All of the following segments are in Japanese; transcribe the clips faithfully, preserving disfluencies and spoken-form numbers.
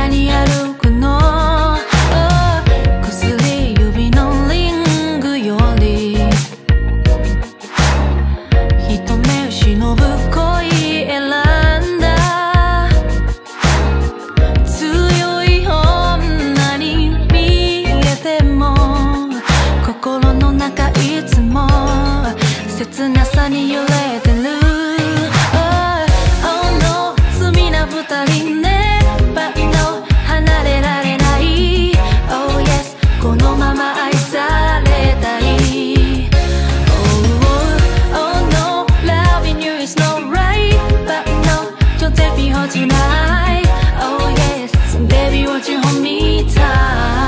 屋に歩くの、薬指のリングより一目忍ぶ恋選んだ。強い女に見えても心の中いつも切なさに揺れてる。二人ね、バイの離れられない Oh yes このまま愛されたい Oh, oh no loving you is not right But no don't take me home tonight Oh yes baby won't you hold me tight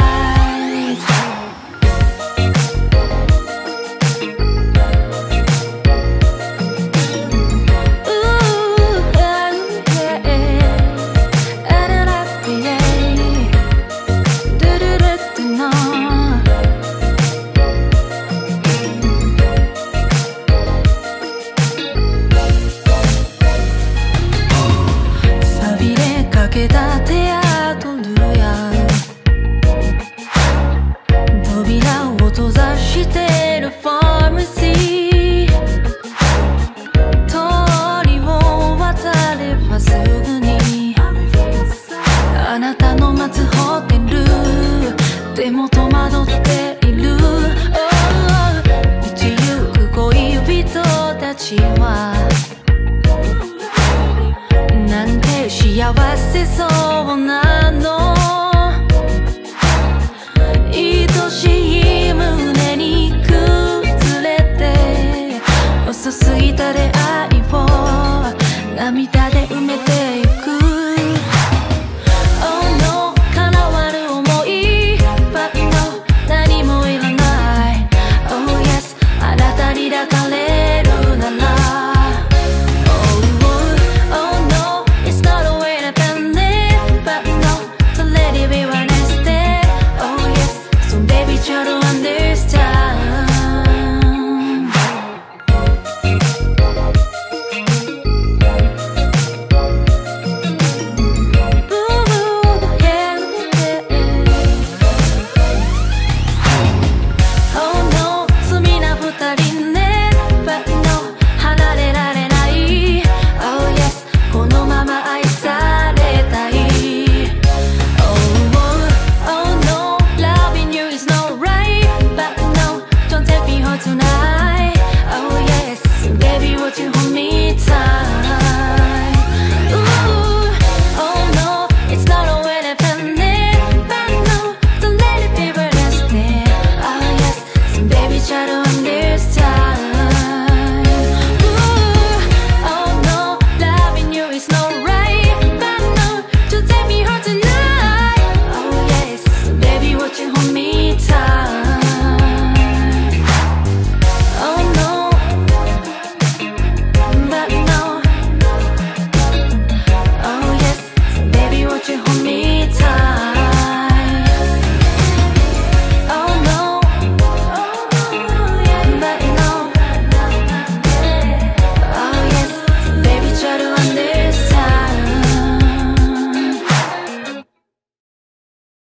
手跡るや扉を閉ざしてるファーマシー通りを渡ればすぐにあなたの待つホテルでも戸惑っている、oh、道行く恋人たちはなんて幸せそう